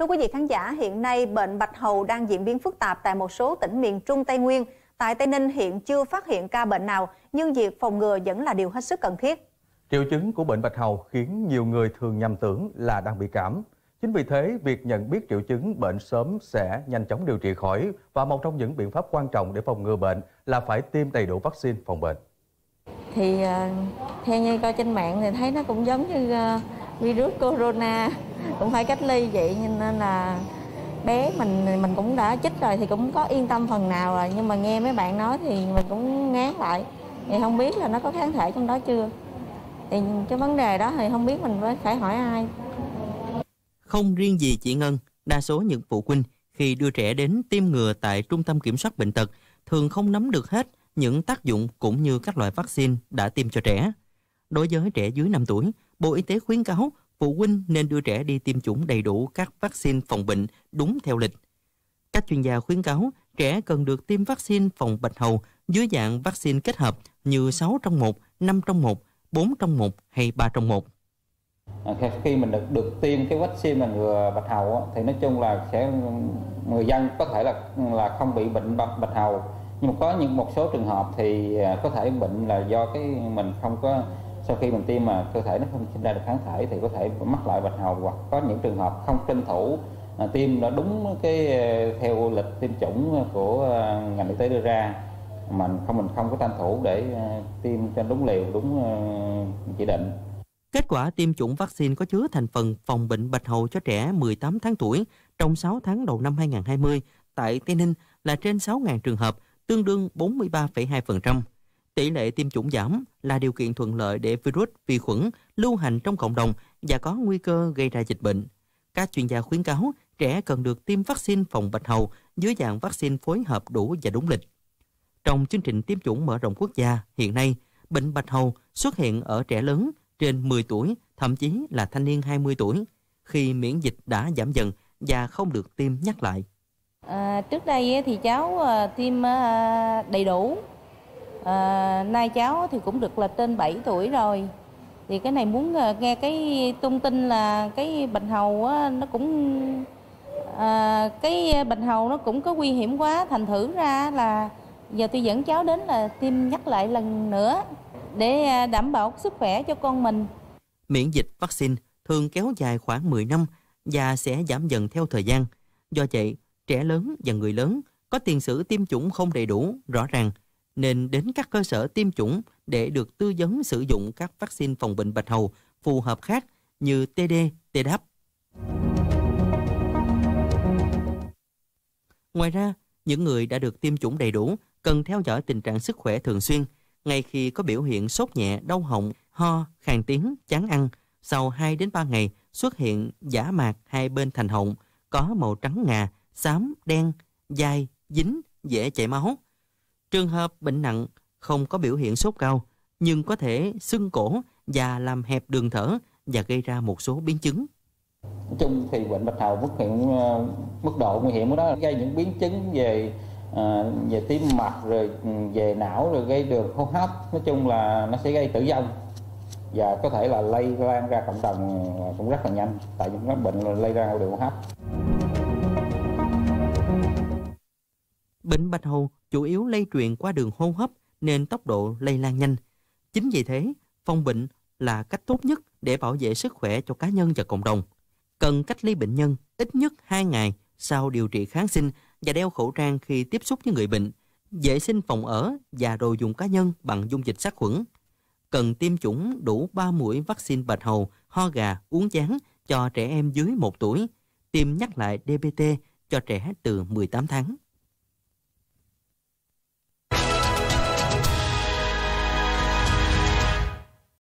Thưa quý vị khán giả, hiện nay bệnh bạch hầu đang diễn biến phức tạp tại một số tỉnh miền Trung Tây Nguyên. Tại Tây Ninh hiện chưa phát hiện ca bệnh nào, nhưng việc phòng ngừa vẫn là điều hết sức cần thiết. Triệu chứng của bệnh bạch hầu khiến nhiều người thường nhầm tưởng là đang bị cảm. Chính vì thế, việc nhận biết triệu chứng bệnh sớm sẽ nhanh chóng điều trị khỏi, và một trong những biện pháp quan trọng để phòng ngừa bệnh là phải tiêm đầy đủ vaccine phòng bệnh. Thì theo như coi trên mạng thì thấy nó cũng giống như virus corona, cũng phải cách ly vậy, nên là bé mình cũng đã chích rồi thì cũng có yên tâm phần nào rồi, nhưng mà nghe mấy bạn nói thì mình cũng ngán lại, thì không biết là nó có kháng thể trong đó chưa, thì cái vấn đề đó thì không biết mình phải hỏi ai. Không riêng gì chị Ngân, đa số những phụ huynh khi đưa trẻ đến tiêm ngừa tại Trung tâm Kiểm soát Bệnh tật thường không nắm được hết những tác dụng cũng như các loại vaccine đã tiêm cho trẻ. Đối với trẻ dưới 5 tuổi, Bộ Y tế khuyến cáo phụ huynh nên đưa trẻ đi tiêm chủng đầy đủ các vaccine phòng bệnh đúng theo lịch. Các chuyên gia khuyến cáo trẻ cần được tiêm vaccine phòng bạch hầu dưới dạng vaccine kết hợp như 6 trong 1, 5 trong 1, 4 trong 1 hay 3 trong 1. Khi mình được tiêm cái vaccine là ngừa bạch hầu thì nói chung là người dân có thể là không bị bệnh bạch hầu, nhưng mà có một số trường hợp thì có thể bệnh là do mình không có, sau khi mình tiêm mà cơ thể nó không sinh ra được kháng thể thì có thể mắc lại bạch hầu, hoặc có những trường hợp không tranh thủ tiêm nó đúng theo lịch tiêm chủng của ngành y tế đưa ra, mà mình không có tranh thủ để tiêm cho đúng liều, đúng chỉ định. Kết quả tiêm chủng vaccine có chứa thành phần phòng bệnh bạch hầu cho trẻ 18 tháng tuổi trong 6 tháng đầu năm 2020 tại Tây Ninh là trên 6.000 trường hợp, tương đương 43,2%. Tỷ lệ tiêm chủng giảm là điều kiện thuận lợi để virus, vi khuẩn lưu hành trong cộng đồng và có nguy cơ gây ra dịch bệnh. Các chuyên gia khuyến cáo trẻ cần được tiêm vaccine phòng bạch hầu dưới dạng vaccine phối hợp đủ và đúng lịch. Trong chương trình tiêm chủng mở rộng quốc gia, hiện nay, bệnh bạch hầu xuất hiện ở trẻ lớn trên 10 tuổi, thậm chí là thanh niên 20 tuổi, khi miễn dịch đã giảm dần và không được tiêm nhắc lại. Trước đây thì cháu tiêm đầy đủ. Nay cháu thì cũng được là trên 7 tuổi rồi. Thì cái này muốn nghe cái thông tin là cái bạch hầu nó cũng cái bạch hầu nó cũng có nguy hiểm quá, thành thử ra là giờ tôi dẫn cháu đến là tiêm nhắc lại lần nữa để đảm bảo sức khỏe cho con mình. Miễn dịch vaccine thường kéo dài khoảng 10 năm và sẽ giảm dần theo thời gian. Do vậy, trẻ lớn và người lớn có tiền sử tiêm chủng không đầy đủ, rõ ràng, nên đến các cơ sở tiêm chủng để được tư vấn sử dụng các vaccine phòng bệnh bạch hầu phù hợp khác như TD, Tdap. Ngoài ra, những người đã được tiêm chủng đầy đủ cần theo dõi tình trạng sức khỏe thường xuyên. Ngay khi có biểu hiện sốt nhẹ, đau họng, ho, khàn tiếng, chán ăn, sau 2 đến 3 ngày xuất hiện giã mạc hai bên thành họng, có màu trắng ngà, xám, đen, dai, dính, dễ chảy máu. Trường hợp bệnh nặng không có biểu hiện sốt cao, nhưng có thể sưng cổ và làm hẹp đường thở và gây ra một số biến chứng. Nói chung thì bệnh bạch hầu mức độ nguy hiểm của nó gây những biến chứng về tim mạch, rồi về não, rồi gây đường hô hấp. Nói chung là nó sẽ gây tử vong và có thể là lây lan ra cộng đồng cũng rất là nhanh, tại những cái bệnh lây ra đường hô hấp. Bệnh bạch hầu chủ yếu lây truyền qua đường hô hấp nên tốc độ lây lan nhanh. Chính vì thế, phòng bệnh là cách tốt nhất để bảo vệ sức khỏe cho cá nhân và cộng đồng. Cần cách ly bệnh nhân ít nhất 2 ngày sau điều trị kháng sinh và đeo khẩu trang khi tiếp xúc với người bệnh, vệ sinh phòng ở và đồ dùng cá nhân bằng dung dịch sát khuẩn. Cần tiêm chủng đủ 3 mũi vaccine bạch hầu, ho gà, uốn ván cho trẻ em dưới 1 tuổi, tiêm nhắc lại DPT cho trẻ từ 18 tháng.